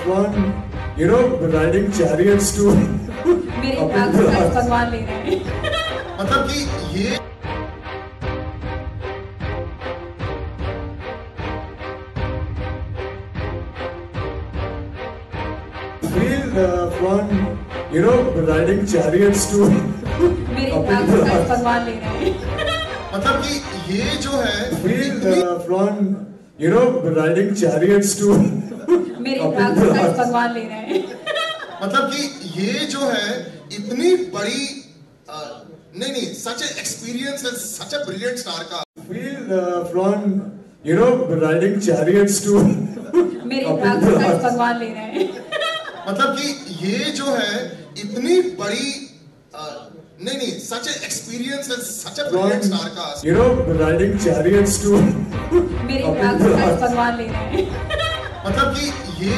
riding chariots to मेरे भगवान ले रहे हैं। मतलब कि ये riding chariots to मेरे भगवान ले रहे हैं। मतलब कि ये जो है riding chariots to मेरे भगवान ले रहे हैं। मतलब कि ये जो है इतनी बड़ी नहीं such experience and such a brilliant star का riding chariots to मेरे भगवान ले रहे हैं। मतलब कि ये जो है इतनी बड़ी नहीं such experience and such a brilliant star का riding chariots to मेरे भगवान ले रहे हैं। मतलब कि ये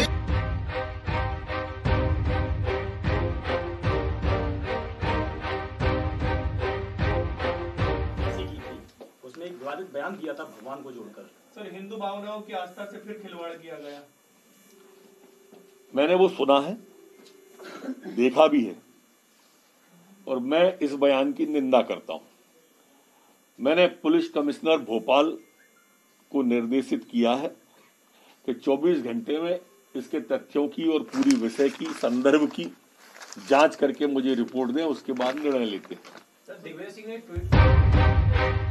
उसने एक विवादित बयान किया था भगवान को जोड़कर। सर, हिंदू भावनाओं की आस्था से फिर खिलवाड़ किया गया। मैंने वो सुना है, देखा भी है, और मैं इस बयान की निंदा करता हूं। मैंने पुलिस कमिश्नर भोपाल को निर्देशित किया है कि 24 घंटे में इसके तथ्यों की और पूरी विषय की संदर्भ की जांच करके मुझे रिपोर्ट दें, उसके बाद निर्णय लेते हैं। सर, दिग्विजय सिंह ने ट्वीट